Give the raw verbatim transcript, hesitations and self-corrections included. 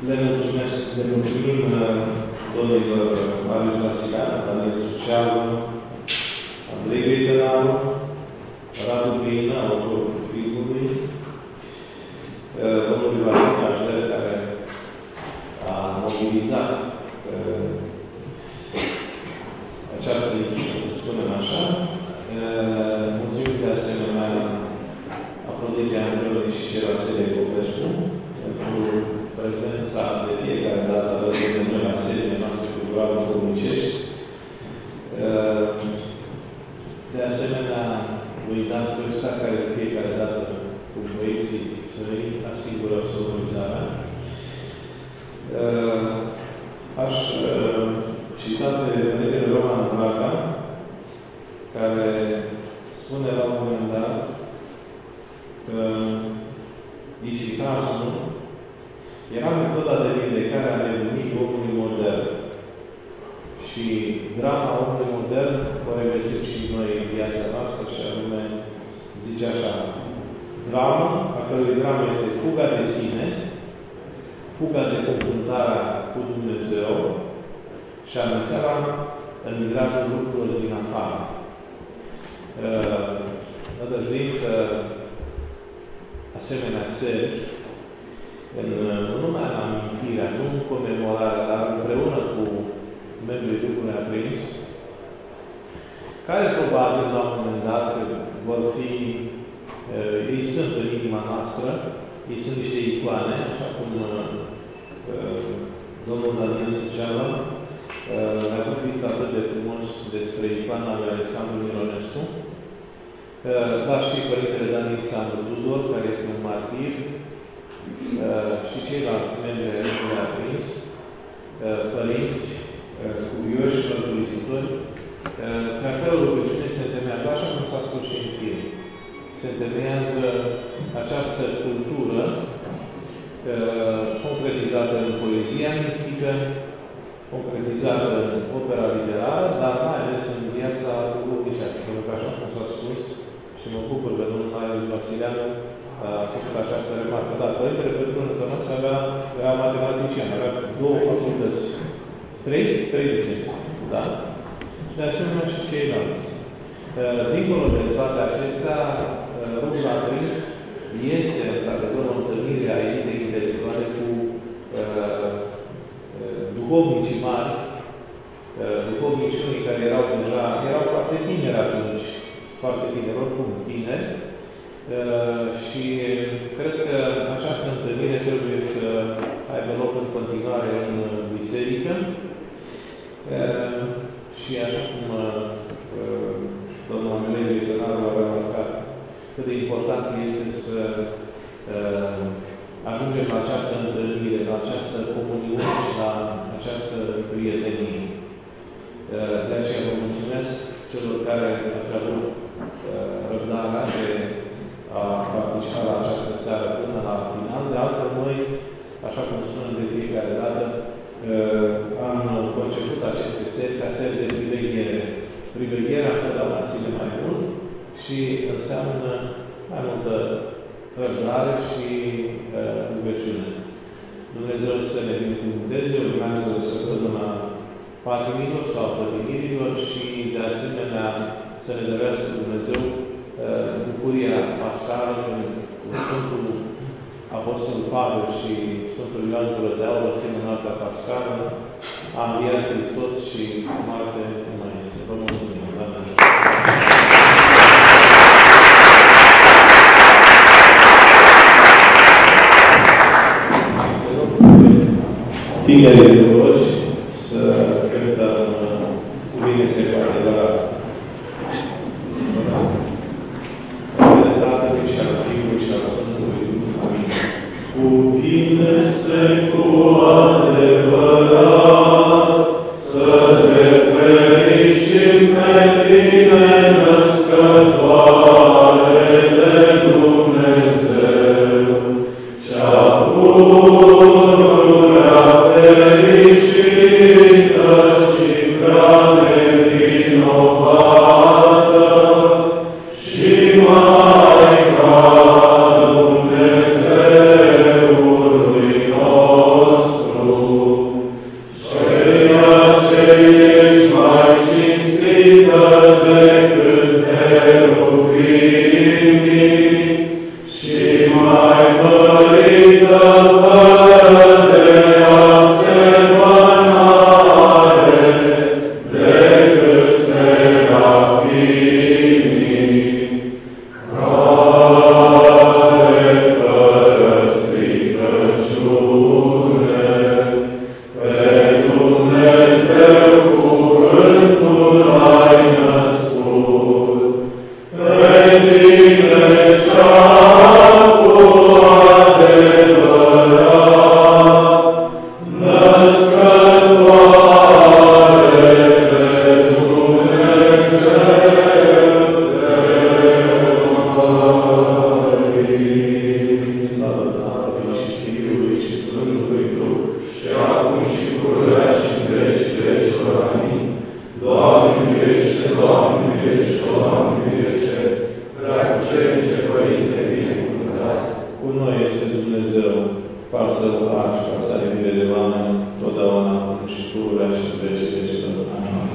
Le mulțumesc, le mulțumim domnilor Marius Vasilean, Daniel Sucealu, Andrei Grăitănaru, Radu Brină, autorul filmului, domnul Valentin Ajler, care a mobilizat această echipă, să spunem așa. Mulțumim de asemenea Afrodite Angelului și Cerasele Popescu pentru prezența de fiecare dată alături de noi la serile noastre culturale comunicești. De asemenea, lui Dan Crăsta, care de fiecare dată cu băieții să-i asigură sonorizarea. Aș cita pe regele Roman Vraca, care spune la un moment dat că isihazul era metoda de vindecare a nebunii omului modern. Și drama omului modern o regăsim și noi în viața noastră, și anume, zice așa, drama, a cărui dramă este fuga de sine, fuga de confruntarea cu Dumnezeu și amenințarea în mirajul lucrurilor din afară. Nădăjduim că asemenea seri, în, nu numai în amintirea, nu în comemorarea, dar împreună cu membrii grupului aprins, care probabil la un moment dat vor fi, ei sunt în inima noastră, ei sunt niște icoane, așa cum domnul Daniel Sucealu a vorbit atât de frumos despre icoana lui Alexandru Mironescu, dar și Părintele Daniel Sandru Tudor, care este un martir, și ceilalți membri ai grupului aprins, părinți, curioși și mărturisitori, pe acolo rugăciune se întemeiază, așa cum s-a spus și în film. Se întemeiază această cultură concretizată în poezia mistică, concretizată în opera literară, dar mai ales în viața duhovnicească. Pentru că, așa cum s-a spus, și mă bucur că domnul Marius Vasilean a făcut această remarcă. Da, Părintele Părintele Tănăs avea, avea matematician, avea două facultăți. Trei? Trei licențe. Da? De asemenea și ceilalți. Dincolo de toate acestea, Rugul Aprins este, într-adevăr, o întâlnire a elitei intelectuale cu uh, duhovnicii mari, uh, duhovnicii unii care erau deja, erau foarte tineri atunci, foarte tineri, oricum tineri, uh, și cred că această întâlnire trebuie să aibă loc în continuare în biserică. Uh, și așa cum uh, domnul Andrei Grăitănaru a remarcat, cât de important este să uh, ajungem la această întâlnire, la această comuniune și la această prietenie. Uh, de aceea vă mulțumesc celor care ați avut uh, răbdarea de a participa la această seară până la final. De altfel, noi, așa cum spunem de fiecare dată, uh, am conceput aceste seri ca seri de priveghere. Privegherea întotdeauna ține mai mult și înseamnă mai multă răbdare și uh, rugăciune. Dumnezeu să ne binecuvânteze, urmează săptămâna patimilor sau pătimirilor și, de asemenea, să ne dărească Dumnezeu uh, bucuria pascală când Sfântul Apostol Pavel și Sfântul Ioan Gură de Aur țin în alta pascală, a înviat Hristos și moarte nu mai este. Vă mulțumim. Doamne ajută! Tinerii teologi să cântăm cuvinte separate de la de Tatălui și al Fiului și al Sfântului Duh. Amin. Cuvinte-se cu adevărat, să te fericim pe tine, născătoare de Dumnezeu, cea pururea fericită. Ceea ce ești mai cinstită decât cherubimii și mai mărită fără de asemănare decât serafimii, care fără stricăciune pe Dumnezeu cuvântul ai născut, pe tine cea cu adevărat, născătoare de Dumnezeu de Slavă Tatălui și Fiului și Sfântului Duh, și acum și pururea și în veci vecilor. Amin. Doamne miluiește, Doamne miluiește, Doamne miluiește, Preacucernice Părinte binecuvântat. cu noi este Dumnezeu, far să o faci ca să ai iubire de oameni, totdeauna, acum și pururea și în veci vecilor. Amin.